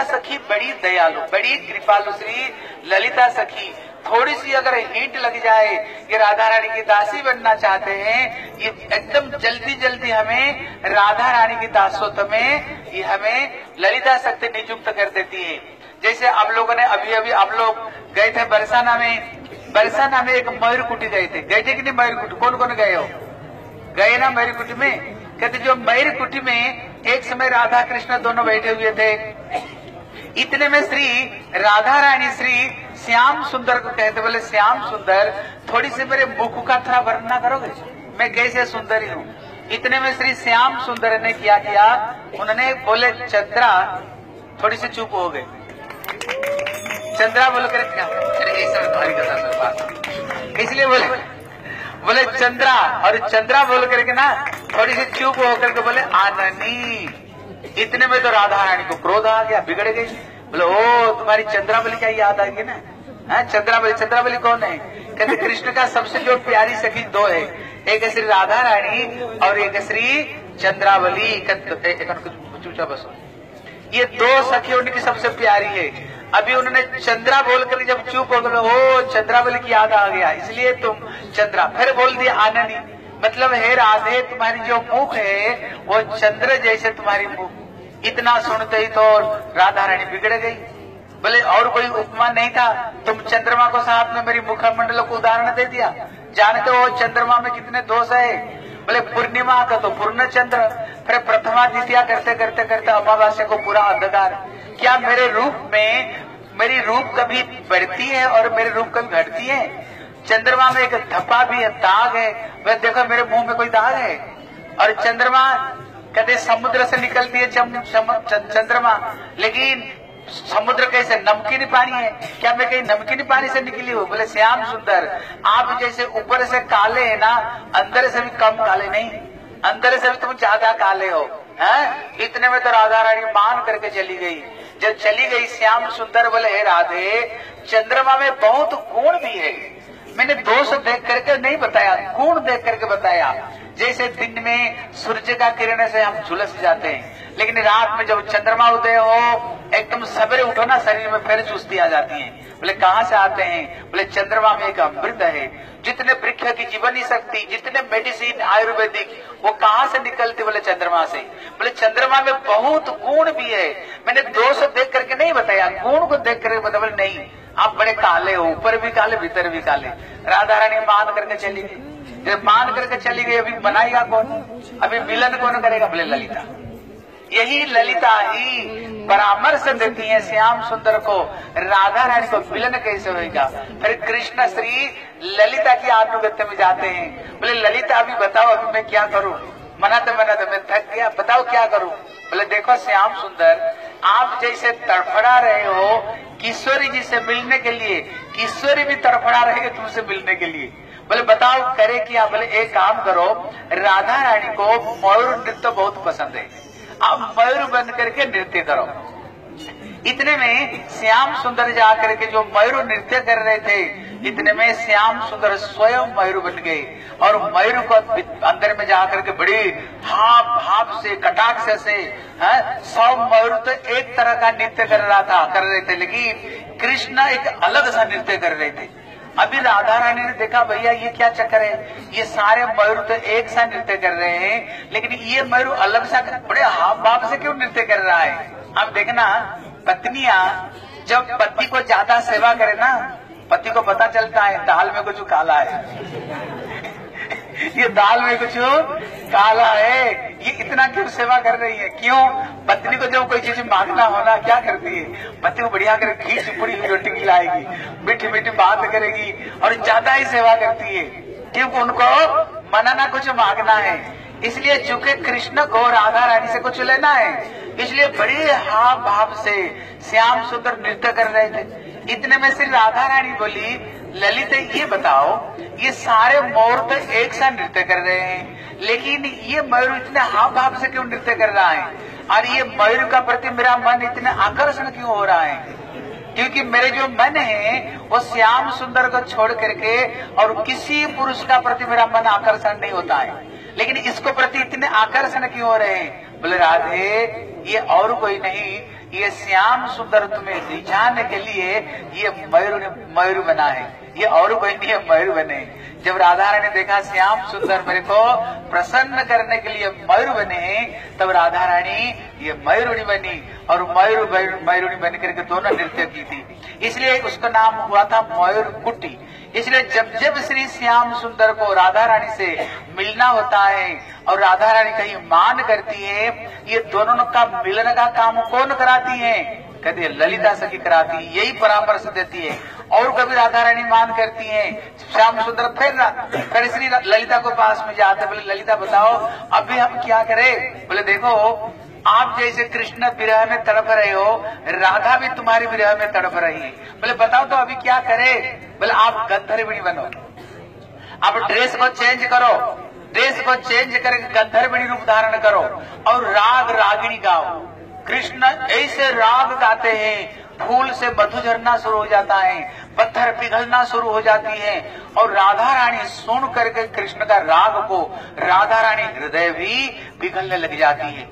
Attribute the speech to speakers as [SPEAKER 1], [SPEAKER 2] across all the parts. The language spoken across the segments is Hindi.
[SPEAKER 1] सखी बड़ी दयालु, बड़ी कृपालु श्री ललिता सखी। थोड़ी सी अगर हिंट लग जाए कि राधा रानी की दासी बनना चाहते हैं, ये एकदम जल्दी जल्दी हमें राधा रानी की दासत्व में ये हमें ललिता शक्ति नियुक्त कर देती है। जैसे आप लोगों ने अभी अभी आप लोग गए थे बरसाना में एक मयूर कुटी गए थे कि नहीं? मयूर कुटी कौन कौन गए हो? गए ना मयूर कुटी में? कहते जो मयूर कुटी में एक समय राधा कृष्ण दोनों बैठे हुए थे। इतने में श्री राधा रानी श्री श्याम सुंदर को कहते, बोले श्याम सुंदर थोड़ी सी मेरे मुख का थोड़ा वर्णना करोगे, मैं कैसे सुंदरी हूँ। इतने में श्री श्याम सुंदर ने क्या किया, उन्होंने बोले चंद्रा, थोड़ी सी चुप हो गए। चंद्रा बोल कर इसलिए बोले चंद्रा, और चंद्रा बोल करके ना थोड़ी सी चुप होकर के बोले आननी। इतने में तो राधा रानी को क्रोध आ गया, बिगड़ गई। बोले ओ तुम्हारी चंद्रावली क्या याद आ गई ना? चंद्रावली कौन है? कहते कृष्ण का सबसे जो प्यारी सखी दो है, एक श्री राधा रानी और एक श्री चंद्रावली। बस ये दो सखी उनकी सबसे प्यारी है। अभी उन्होंने चंद्रा बोलकर जब चुप हो गए, ओ चंद्रावली की याद आ गया, इसलिए तुम चंद्रा। फिर बोल दिया आननी, मतलब हे राधे तुम्हारी जो मुख है वो चंद्र जैसे तुम्हारी मुख। इतना सुनते ही तो राधा रानी बिगड़ गई। बोले और कोई उपमा नहीं था, तुम चंद्रमा को साथ में मेरी मुखमंडल को उदाहरण दे दिया। जानते हो चंद्रमा में कितने दोष है? बोले पूर्णिमा का तो पूर्ण चंद्र, फिर प्रथमा द्वितीया करते करते करते अमावास्या को पूरा अंधकार। क्या मेरे रूप में मेरी रूप कभी बढ़ती है और मेरे रूप कभी घटती है? चंद्रमा में एक धब्बा भी है, दाग है। वह देखो मेरे मुंह में कोई दाग है? और चंद्रमा कहते समुद्र से निकलती है चंद्रमा, लेकिन समुद्र कैसे नमकीन पानी है, क्या मैं कहीं नमकीन पानी से निकली हूँ? बोले श्याम सुंदर आप जैसे ऊपर से काले है ना, अंदर से भी कम काले नहीं, अंदर से भी तुम ज्यादा काले हो। इतने में तो राधा रानी मान करके चली गई। जब चली गई श्याम सुंदर बोले हे राधे चंद्रमा में बहुत गुण भी है, मैंने दोष देख करके नहीं बताया, गुण देख करके बताया। जैसे दिन में सूर्य का किरण से हम झुलस जाते हैं, लेकिन रात में जब चंद्रमा उदय हो एकदम सवेरे उठो ना, शरीर में फिर चुस्ती आ जाती है। बोले कहाँ से आते हैं? बोले चंद्रमा में एक अमृत है। जितने वृक्ष की जीवनी शक्ति, जितने मेडिसिन आयुर्वेदिक, वो कहाँ से निकलती? बोले चंद्रमा से। बोले चंद्रमा में बहुत गुण भी है, मैंने दोष देख करके नहीं बताया, गुण को देख करके बता। बोले नहीं आप बड़े काले हो, ऊपर भी काले भीतर भी काले। राधा रानी मान करके चली गई। जब मान करके चली गई, अभी बनाएगा कौन? अभी मिलन कौन करेगा? बोले ललिता। यही ललिता ही परामर्श देती है श्याम सुंदर को, राधा रानी को मिलन कैसे होगा। फिर कृष्ण श्री ललिता की अनुगत्य में जाते हैं। बोले ललिता अभी बताओ, अभी मैं क्या करूं? मना तो मैं थक गया, बताओ क्या करूं? बोले देखो श्याम सुंदर आप जैसे तड़फड़ा रहे हो किशोरी जी से मिलने के लिए, किशोरी भी तड़फड़ा रहे हैं तुमसे मिलने के लिए। बोले बताओ करे क्या? बोले एक काम करो, राधा रानी को मयूर नृत्य बहुत पसंद है, आप मयूर बन करके नृत्य करो। इतने में श्याम सुंदर जाकर के जो मयूर नृत्य कर रहे थे, इतने में श्याम सुंदर स्वयं मयूर बन गए और मयूर को अंदर में जाकर के बड़ी भाव से कटाक्ष से सब मयूर तो एक तरह का नृत्य कर रहे थे, लेकिन कृष्ण एक अलग सा नृत्य कर रहे थे। अभी राधा रानी ने देखा भैया ये क्या चक्कर है, ये सारे मयूर तो एक सा नृत्य कर रहे हैं, लेकिन ये मयूर अलग सा बड़े हाव भाव से क्यों नृत्य कर रहा है। अब देखना पत्नियां जब पति को ज्यादा सेवा करे ना, पति को पता चलता है दाल में कुछ काला है ये दाल में कुछ काला है, ये इतना क्यों सेवा कर रही है? क्यों? पत्नी को जब कोई चीज मांगना होना क्या करती है? पति को बढ़िया कर घी चिपड़ी हुई रोटी खिलाएगी, मीठी मीठी बात करेगी और ज्यादा ही सेवा करती है, क्योंकि उनको मनाना कुछ मांगना है। इसलिए चूंकि कृष्ण को राधा रानी से कुछ लेना है, इसलिए बड़े हाव भाव से श्याम सुंदर नृत्य कर रहे थे। इतने में श्री राधा रानी बोली ललित ये बताओ, ये सारे मोर तो एक साथ नृत्य कर रहे हैं, लेकिन ये मयूर इतने हाव भाव से क्यों नृत्य कर रहा है? और ये मयूर का प्रति मेरा मन इतने आकर्षण क्यों हो रहा है? क्योंकि मेरे जो मन है वो श्याम सुंदर को छोड़ करके और किसी पुरुष का प्रति मेरा मन आकर्षण नहीं होता है, लेकिन इसको प्रति इतने आकर्षण क्यों हो रहे हैं? बोले राधे ये और कोई नहीं, ये श्याम सुंदर तुम्हें रिझाने के लिए ये मयूर बना है, ये और कोई नहीं है, मयूर बने। जब राधा रानी ने देखा श्याम सुंदर मेरे को प्रसन्न करने के लिए मयूर बने, तब राधा रानी ये मयूरुणी बनी और मयूरुणी बन करके दोनों नृत्य की थी, इसलिए उसका नाम हुआ था मयूर कुटी। इसलिए जब जब श्री श्याम सुंदर को राधा रानी से मिलना होता है और राधा रानी कहीं मान करती है, ये दोनों का मिलन का काम कौन कराती है? कहती है ललिता सखी कराती है, यही परामर्श देती है। और कभी राधा रानी मान करती है, श्याम सुंदर फिर श्री ललिता को पास में जाते, बोले ललिता बताओ अभी हम क्या करें? बोले देखो आप जैसे कृष्ण विरह में तड़प रहे हो, राधा भी तुम्हारी विरह में तड़प रही है। बोले बताओ तो अभी क्या करें? बोले आप गंधर्विणी बनो, आप ड्रेस को चेंज करो, ड्रेस को चेंज करके गंधर्विणी रूप धारण करो और राग रागिणी गाओ। कृष्ण ऐसे राग गाते हैं, फूल से मधु झरना शुरू हो जाता है, पत्थर पिघलना शुरू हो जाती है और राधा रानी सुन करके कृष्ण का राग को राधा रानी हृदय भी पिघलने लग जाती है।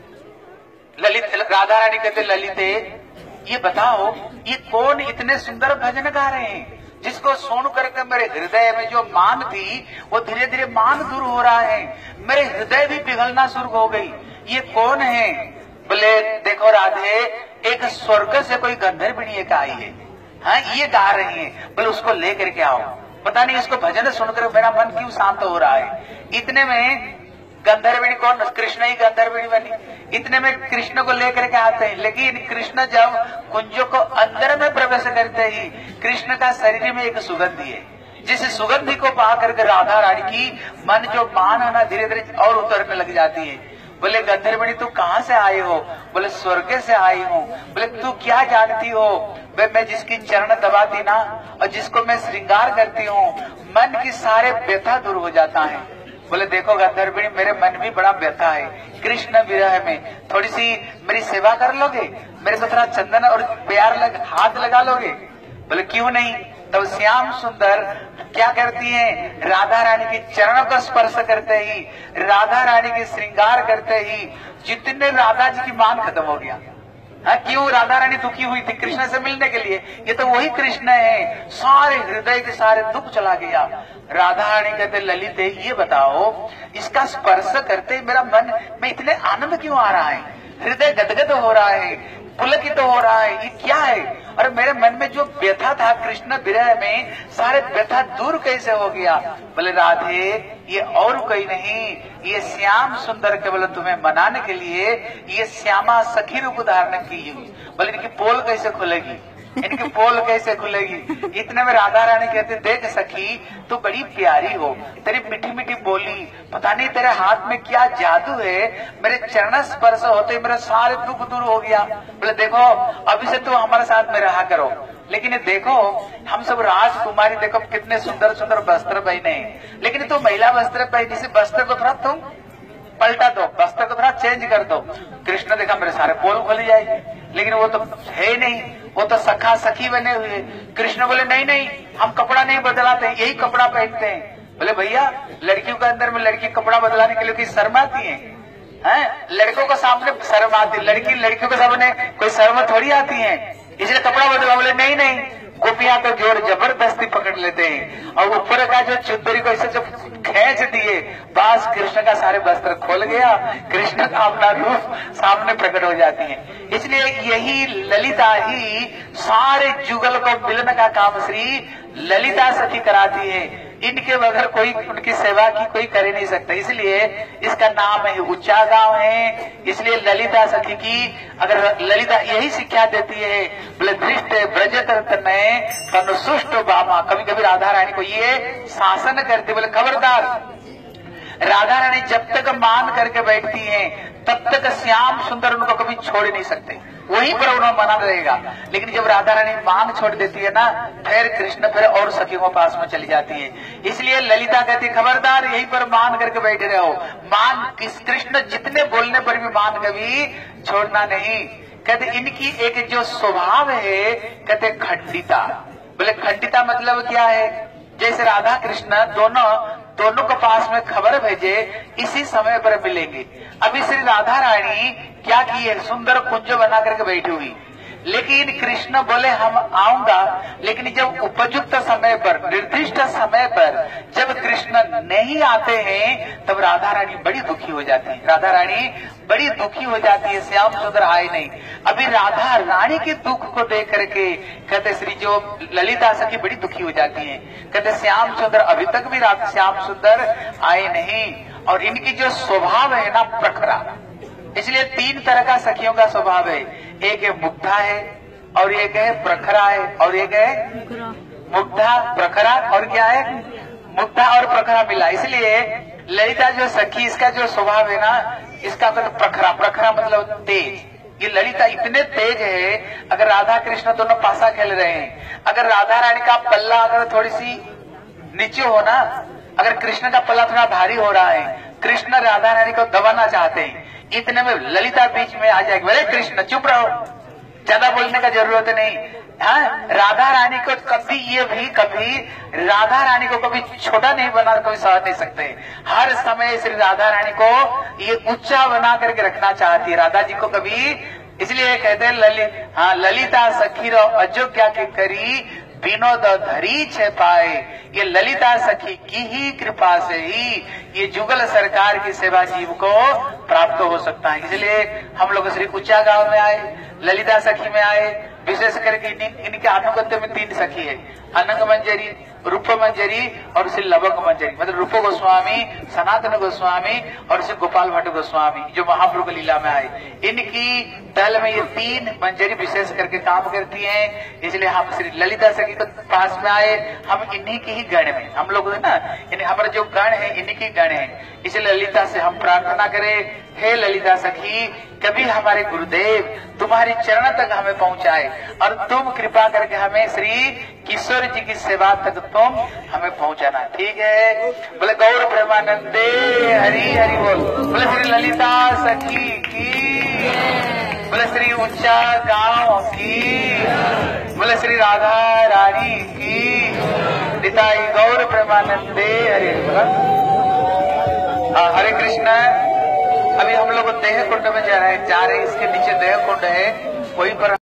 [SPEAKER 1] राधा रानी कहते ललिते ये बताओ ये कौन इतने सुंदर भजन गा रहे हैं, जिसको सुन करके मेरे हृदय में जो मान थी वो धीरे धीरे मान दूर हो रहा है, मेरे हृदय भी पिघलना शुरू हो गई, ये कौन है? बोले देखो राधे, एक स्वर्ग से कोई गंधर्विणी एक आई है, हाँ ये गा रही है, बोले उसको लेकर के आओ। पता नहीं इसको भजन सुनकर मेरा मन क्यों शांत हो रहा है। इतने में गंधर्विणी कौन? कृष्ण ही गंधर्विणी बनी। इतने में कृष्ण को लेकर के आते हैं, लेकिन कृष्ण जब कुंजों को अंदर में प्रवेश करते ही कृष्ण का शरीर में एक सुगंधी है, जिस सुगंधी को पा करके राधा रानी की मन जो मान है ना धीरे धीरे और उतरने लग जाती है। बोले गंधर्विणी तू कहाँ से आई हो? बोले स्वर्ग से आई हूँ। बोले तू क्या जानती हो? मैं जिसकी चरण दबाती ना और जिसको मैं श्रृंगार करती हूँ, मन की सारे व्यथा दूर हो जाता है। बोले देखो गंधर्विणी मेरे मन भी बड़ा व्यथा है, कृष्ण विरह में थोड़ी सी मेरी सेवा कर लोगे? मेरे को थोड़ा चंदन और प्यार हाथ लगा लोगे? बोले क्यों नहीं। तब श्याम सुंदर क्या करती हैं? राधा रानी के चरणों को स्पर्श करते ही, राधा रानी के श्रृंगार करते ही जितने राधा जी की मान खत्म हो गया। हाँ क्यों? राधा रानी दुखी हुई थी कृष्ण से मिलने के लिए, ये तो वही कृष्ण है, सारे हृदय के सारे दुख चला गया। राधा रानी कहते ललिते ये बताओ इसका स्पर्श करते मेरा मन में इतने आनंद क्यों आ रहा है, हृदय गदगद हो रहा है, पुलकित हो रहा है, ये क्या है? और मेरे मन में जो व्यथा था कृष्ण विरह में, सारे व्यथा दूर कैसे हो गया? बोले राधे ये और कोई नहीं, ये श्याम सुंदर केवल तुम्हें मनाने के लिए ये श्यामा सखी रूप धारण की हुई। बोले इनकी पोल कैसे खुलेगी, इनकी पोल कैसे खुलेगी? इतने में राधा रानी कहते देख सखी तू बड़ी प्यारी हो, तेरी मीठी मीठी बोली, पता नहीं तेरे हाथ में क्या जादू है, मेरे चरण स्पर्श होते मेरा सारे दुख दूर हो गया। बोले देखो अभी से तू हमारे साथ में रहा करो, लेकिन देखो हम सब राजकुमारी देखो कितने सुंदर सुंदर वस्त्र पहने, लेकिन तू महिला वस्त्र पहनी, इस वस्त्र को थोड़ा तुम पलटा दो, वस्त्र को थोड़ा चेंज कर दो। कृष्ण देखा मेरे सारे पोल खुल जाएंगे, लेकिन वो तो है नहीं, वो तो सखा सखी बने हुए। कृष्ण बोले नहीं नहीं हम कपड़ा नहीं बदलाते, यही कपड़ा पहनते हैं। बोले भैया लड़कियों के अंदर में लड़की कपड़ा बदलाने के लिए कोई शर्म आती है? लड़कों को सामने शर्म आती, लड़कियों के सामने कोई शर्म थोड़ी आती है, इसलिए कपड़ा बदला। बोले नहीं नहीं गोपियां तो जोर जबरदस्ती पकड़ लेते हैं और ऊपर का जो चुंदरी को ऐसे जब खींच दिए, बस कृष्ण का सारे वस्त्र खोल गया, कृष्ण का अपना रूप सामने प्रकट हो जाती है। इसलिए यही ललिता ही सारे जुगल को मिलन का काम श्री ललिता सखी कराती है। इनके बगैर कोई उनकी सेवा की कोई कर ही नहीं सकता, इसलिए इसका नाम है ऊंचा गांव है। इसलिए ललिता सखी की अगर ललिता यही शिक्षा देती है, बोले दृष्ट ब्रजत में तनुसुष्ट बामा, कभी कभी राधा रानी को ये शासन करती, बोले खबरदार राधा रानी जब तक मान करके बैठती हैं तब तक श्याम सुंदर उनको कभी छोड़ नहीं सकते, वहीं पर उन्हें मना रहेगा। लेकिन जब राधा रानी मांग छोड़ देती है ना, फिर कृष्ण फिर और सखियों के पास में चली जाती है। इसलिए ललिता कहती खबरदार यहीं पर मान करके बैठे रहो, मान कृष्ण जितने बोलने पर भी मान कभी छोड़ना नहीं। कहते इनकी एक जो स्वभाव है कहते खंडिता। बोले खंडिता मतलब क्या है? जैसे राधा कृष्ण दोनों के पास में खबर भेजे इसी समय पर मिलेंगे। अभी श्री राधा रानी क्या की है, सुंदर कुंज बना करके बैठी हुई। लेकिन कृष्ण बोले हम आऊंगा, लेकिन जब उपयुक्त समय पर, निर्दिष्ट समय पर जब कृष्ण नहीं आते हैं तब राधा रानी बड़ी दुखी हो जाती है। राधा रानी बड़ी दुखी हो जाती है, श्याम सुंदर आए नहीं। अभी राधा रानी के दुख को देख करके कहते श्री जो ललिता सखी बड़ी दुखी हो जाती है, कहते श्याम सुंदर अभी तक भी श्याम सुंदर आए नहीं। और इनकी जो स्वभाव है ना प्रखरा, इसलिए 3 तरह का सखियों का स्वभाव है। एक है मुग्धा है, और एक है प्रखरा है, और एक है मुग्धा प्रखरा, और क्या है मुग्धा और प्रखरा मिला। इसलिए ललिता जो सखी, इसका जो स्वभाव है ना, इसका मतलब प्रखरा। प्रखरा मतलब तेज। ये ललिता इतने तेज है, अगर राधा कृष्ण दोनों पासा खेल रहे हैं, अगर राधा रानी का पल्ला अगर थोड़ी सी नीचे हो ना, अगर कृष्ण का पल्ला थोड़ा भारी हो रहा है, कृष्ण राधा रानी को दबाना चाहते हैं, इतने में ललिता बीच में आ जाएगी, बोले कृष्ण चुप रहो, ज्यादा बोलने का जरूरत नहीं। हाँ, राधा रानी को कभी राधा रानी को कभी छोटा नहीं बना, कभी सहन नहीं सकते। हर समय श्री राधा रानी को ये ऊंचा बना करके रखना चाहती है राधा जी को कभी। इसलिए कहते हैं ललिता सखी रो अयोग्या के करी, विनोद धरी छे पाए। ये ललिता सखी की ही कृपा से ही ये जुगल सरकार की सेवा जीव को प्राप्त हो सकता है। इसलिए हम लोग श्री कुचा गांव में आए, ललिता सखी में आए। विशेष करके इनके अनुगत्य में 3 सखी है, अनंग मंजरी, रूप मंजरी और श्री लवक मंजरी। मतलब रूप गोस्वामी, सनातन गोस्वामी और श्री गोपाल भट्ट गोस्वामी जो महाप्रभु की लीला में आए, इनकी दल में ये 3 मंजरी विशेष करके काम करती हैं। इसलिए हम श्री ललिता सखी के पास में आए। हम इन्हीं की ही गण में, हम लोग है ना, हमारा जो गण है इन्हीं की गण है। इसलिए ललिता से हम प्रार्थना करें, हे ललिता सखी, कभी हमारे गुरुदेव तुम्हारी चरण तक हमें पहुंचाए और तुम कृपा करके हमें श्री किशोर जी की सेवा तक तुम हमें पहुंचाना। ठीक है, बोले गौर प्रेमानंदे हरि हरि बोल। बोले श्री ललिता सखी की, बोले श्री ऊंचा गांव की, बोले श्री राधा रानी की, निताई गौर प्रेमानंदे हरि हरि। हरे कृष्ण। अभी हम लोग देह कुंड में जा रहे हैं, इसके नीचे देह कुंड है, वहीं पर